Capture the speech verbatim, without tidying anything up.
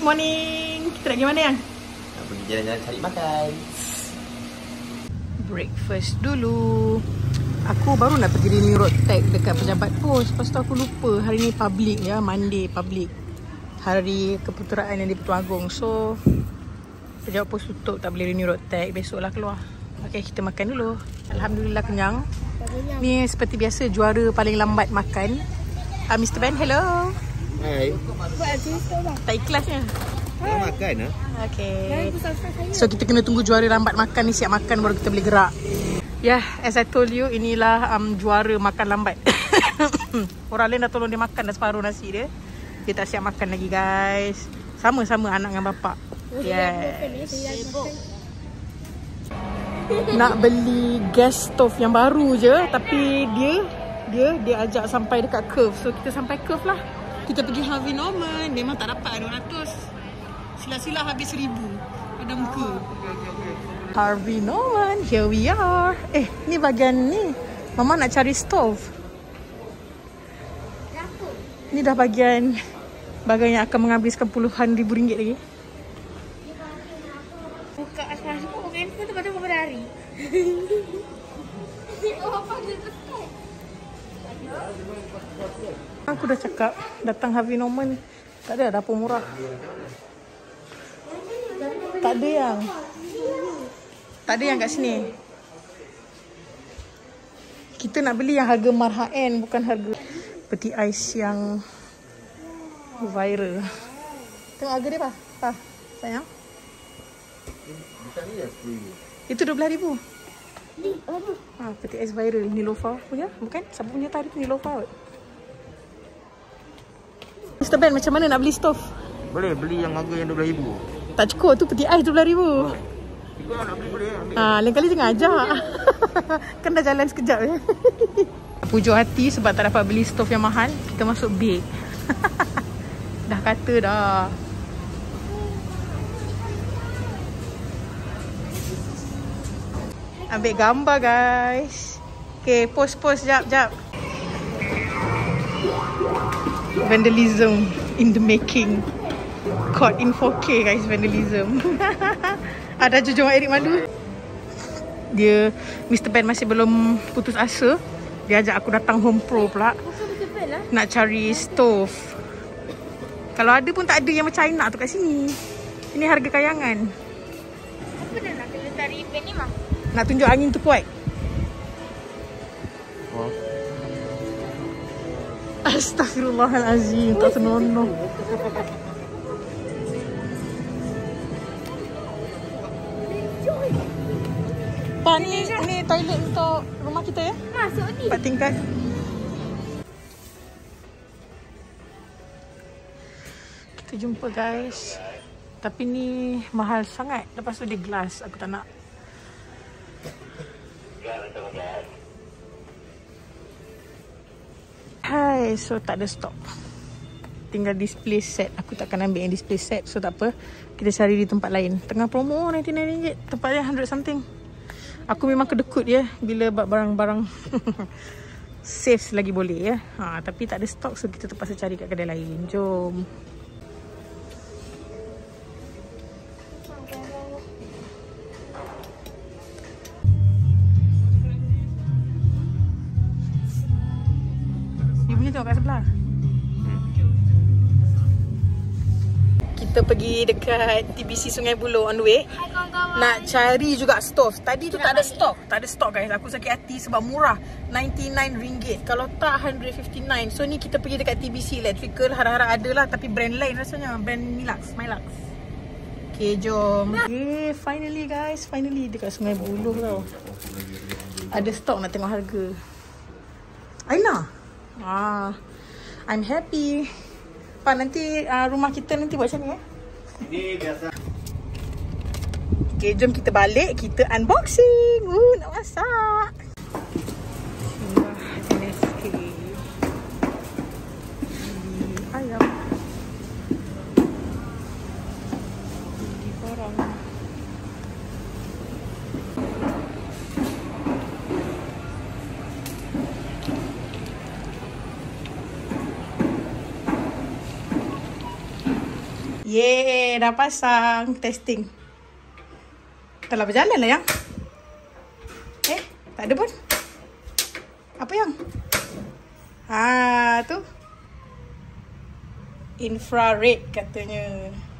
morning. Kita nak pergi mana yang? Nak pergi jalan-jalan cari makan. Breakfast dulu. Aku baru nak pergi renew road tag dekat pejabat pos. Lepas tu aku lupa hari ni public ya, Monday public. Hari keputeraan yang di Pertuan Agong. So pejabat pos tutup, tak boleh renew road tag. Besoklah keluar. Okey, kita makan dulu. Alhamdulillah kenyang. Ni seperti biasa juara paling lambat makan. Uh, Mister Ben, hello. Hai. Tak ikhlasnya. Nak makan ah? Okay. So kita kena tunggu juara lambat makan ni siap makan baru kita boleh gerak. Ya, yeah, as I told you, inilah um, juara makan lambat. Orang lain dah tolong dia makan dah separuh nasi dia. Dia tak siap makan lagi guys. Sama-sama anak dengan bapak. Yes. Nak beli gas stove yang baru je, tapi dia dia dia ajak sampai dekat curve. So kita sampai curve lah. Kita pergi Harvey Norman, memang tak dapat dua ratus. Sila-sila habis seribu pada muka. Harvey Norman, here we are. Eh, ni bahagian ni. Mama nak cari stove. Ni dah bahagian bahagian yang akan menghabiskan puluhan ribu ringgit lagi. Buka asal buka handphone tu pada beberapa hari. Aku dah cakap datang Harvey Norman tak ada dapur murah. Tak ada yang Tak ada yang kat sini. Kita nak beli yang harga marhaen, bukan harga peti ais yang viral. Tengok harga dia, Pa. Pa, sayang. Itu dua belas ribu. Ha, peti ais viral. Nilofa punya, bukan? Siapa punya tadi tu Nilofa? Mister Ben, macam mana nak beli stove? Boleh beli yang harga yang dua belas ribu. Tak cukup tu peti ais dua belas ribu. Kau nak beli boleh ambil. Ah, lain kali jangan ajak. Kan dah jalan sekejap je. Pujuk hati sebab tak dapat beli stove yang mahal, kita masuk big. Dah kata dah. Ambil gambar guys. Okay, post-post jap jap. Vandalism in the making. Caught in four K guys, vandalism. Ada jujur Eric malu. Dia Mister Ben masih belum putus asa. Dia ajak aku datang Home Pro pula. Nak cari stove. Kalau ada pun tak ada yang macam China tu kat sini. Ini harga kayangan. Apa dah nak kena tarik pen ni mah? Nak tunjuk angin tu kuat. Oh. Astaghfirullahalazim, tak senonoh. Pa, ni, ni toilet untuk rumah kita ya? Masuk ni. Empat tingkat. Kita jumpa guys. Tapi ni mahal sangat. Lepas tu dia glass. Aku tak nak. Hai, so tak ada stok. Tinggal display set. Aku takkan ambil yang display set. So tak apa. Kita cari di tempat lain. Tengah promo sembilan puluh sembilan ringgit. Tempat dia one hundred something. Aku memang kedekut ya bila barang-barang safe lagi boleh ya. Ha, tapi tak ada stok so kita terpaksa cari kat kedai lain. Jom. Dia punya tengok kat sebelah. Kita pergi dekat T B C Sungai Buloh on the way. Hai kawan-kawan. Nak cari juga stove. Tadi tu tak ada stok. Tak ada stok guys. Aku sakit hati sebab murah. ninety-nine ringgit. Kalau tak one hundred fifty-nine. So ni kita pergi dekat T B C Electrical. Harap-harap ada lah. Tapi brand lain rasanya. Brand Milux. Milux. Okay, jom. Okay, finally guys. Finally dekat Sungai Buloh tau. Ada stok nak tengok harga. Aina. Ah, I'm happy. Pa, nanti uh, rumah kita nanti buat macam ni eh? Ini biasa. Okay, jom kita balik. Kita unboxing. Uh, nak masak. Wah, N S K. Ayam. Beli barang. Yeay, dah pasang. Testing. Telah berjalan lah yang. Eh, tak ada pun. Apa yang? Ah, tu. Infrared katanya.